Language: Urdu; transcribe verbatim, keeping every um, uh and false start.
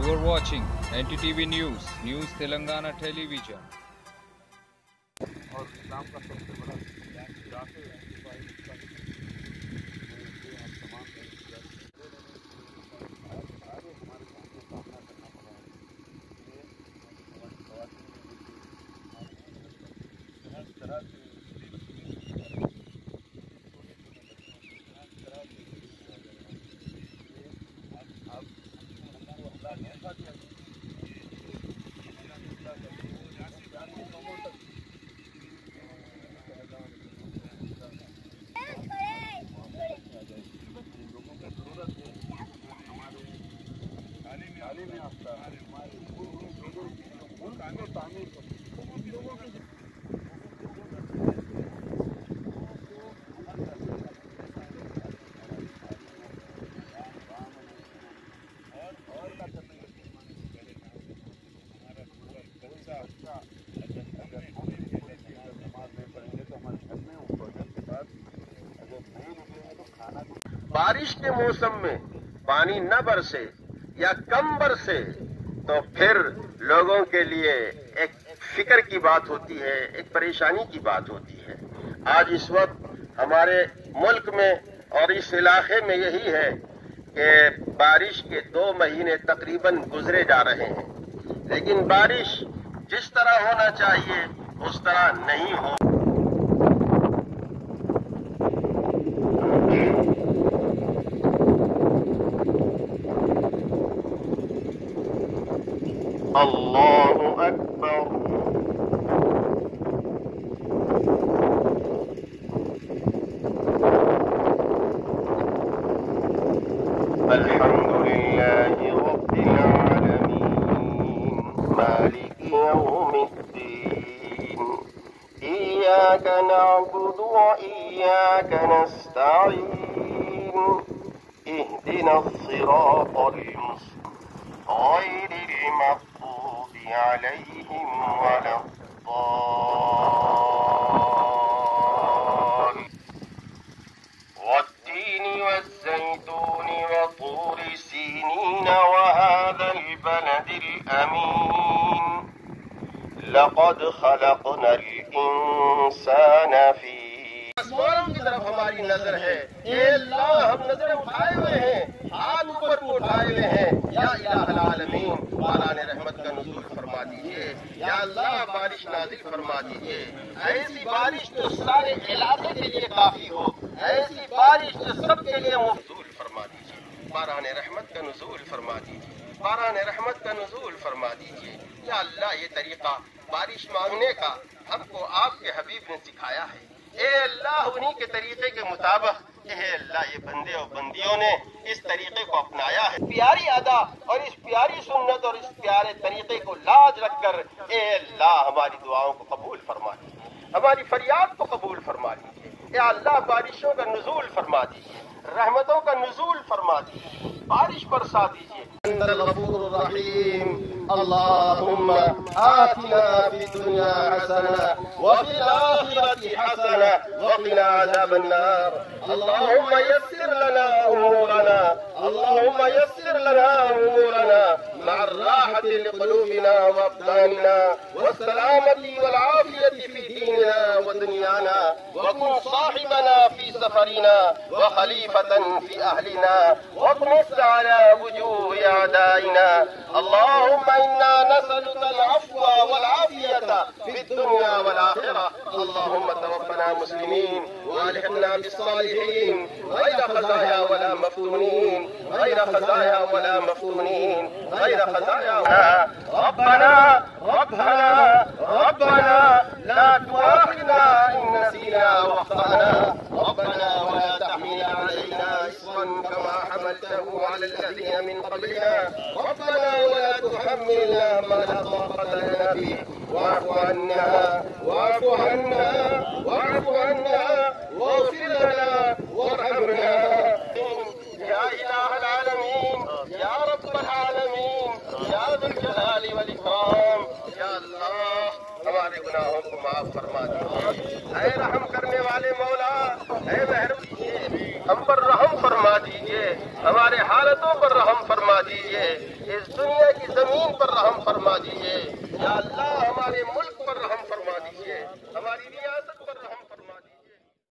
You are watching N T T V News, News Telangana Television. اور اسلام کا سب سے بڑا داخل ہے تمام بارش کے موسم میں پانی نہ برسے یا کم برسے تو پھر لوگوں کے لیے ایک فکر کی بات ہوتی ہے، ایک پریشانی کی بات ہوتی ہے۔ آج اس وقت ہمارے ملک میں اور اس علاقے میں یہی ہے کہ بارش کے دو مہینے تقریباً گزرے جا رہے ہیں، لیکن بارش جس طرح ہونا چاہیے اس طرح نہیں ہو۔ اللہ اکبر۔ الحمد للہ رب العالمین مالک یوم الدین ایاک نعبد وإیاک نستعین اهدنا الصراط المستقیم غیر المغضوب عليهم ولا الضالين والتين والزيتون وطور سينين وهذا البلد الأمين لقد خلقنا الإنسان في آسمانوں کی طرف ہماری نظر ہے۔ اے اللہ ہم نظر اٹھائے ہوئے ہیں، ہاتھ اوپر کو اٹھائے ہوئے ہیں۔ یا الہ العالمین باران رحمت کا نزول فرما دیجیے، یا اللہ بارش نازل فرما دیجیے، ایسی بارش جو سارے علاقے کے لیے کافی ہو، ایسی بارش جو سب کے لیے نزول فرما دیجیے، باران رحمت کا نزول فرما دیجیے، باران رحمت کا نزول فرما دیجیے۔ یا اللہ یہ طریقہ بارش مانگنے کا ہم کو آپ کے حبیب نے سکھایا ہے۔ اے اللہ انہی کے طریقے کے مطابق اے اللہ یہ بندے اور بندیوں نے اس طریقے کو اپنایا ہے۔ پیاری ادا اور اس پیاری سنت اور اس پیارے طریقے کو لاج رکھ کر اے اللہ ہماری دعاؤں کو قبول فرما دیجیے، ہماری فریاد کو قبول فرما دیجیے۔ اے اللہ بارشوں کا نزول فرما دیجیے، رحمتوں کا نزول فرما دیجیے، بارش برسا دیجیے۔ انت الغفور الرحیم اللهم آتنا في الدنيا حسنة وفي الآخرة حسنة وقنا عذاب النار اللهم يسر لنا أمورنا اللهم يسر لنا أمورنا مع الراحة لقلوبنا وأبداننا والسلامة والعافية في ديننا ودنيانا وكن صاحبنا في سفرنا وخليفة في أهلنا واطمس على وجوه أعدائنا اللهم إنا نسألك العفو والعافية في الدنيا والآخرة اللهم توفنا مسلمين والحقنا بالصالحين غير خزايا ولا مفتونين غير خزايا ولا مفتونين غير خزايا ربنا ربنا ربنا لا تؤاخذنا إن نسينا وأخطأنا ربنا ولا تحمل علينا إصرا كما حملته على الذين من قبلنا ربنا ولا تحملنا ما لا طاقة لنا به واعف عنا واعف عنا واعف عنا واغفر لنا وارحمنا يا إله العالمين يا رب العالمين يا ذا الجلال والإكرام يا الله ہمارے گناہوں کو معاف فرما دیجیے۔ اے رحم کرنے والے مولا اے مہربانی ہم پر رحم فرما دیجیے، ہمارے حالتوں پر رحم فرما دیجیے۔ اس دنیا کی زمین پر رحم فرما دیجیے یا اللہ، ہمارے ملک پر رحم فرما دیجیے، ہماری ریاست پر رحم